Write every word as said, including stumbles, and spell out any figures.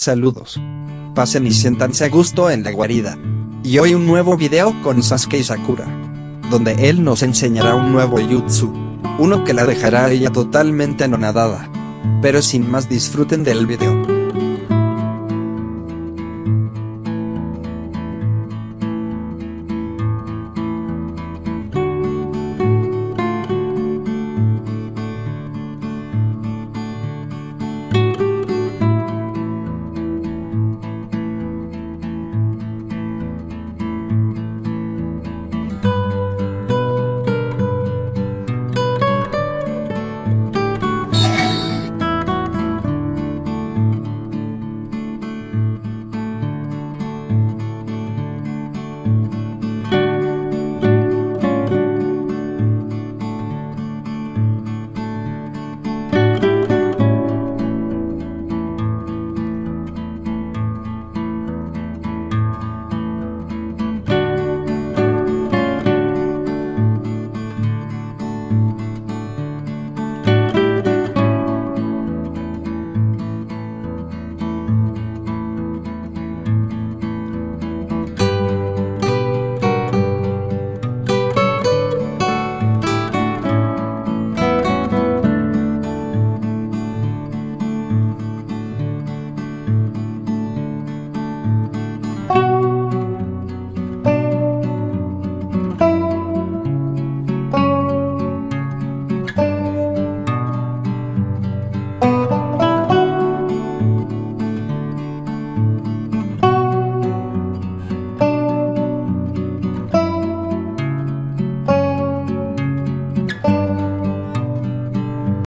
Saludos. Pasen y siéntanse a gusto en la guarida. Y hoy un nuevo video con Sasuke y Sakura, donde él nos enseñará un nuevo jutsu, uno que la dejará a ella totalmente anonadada. Pero sin más, disfruten del video.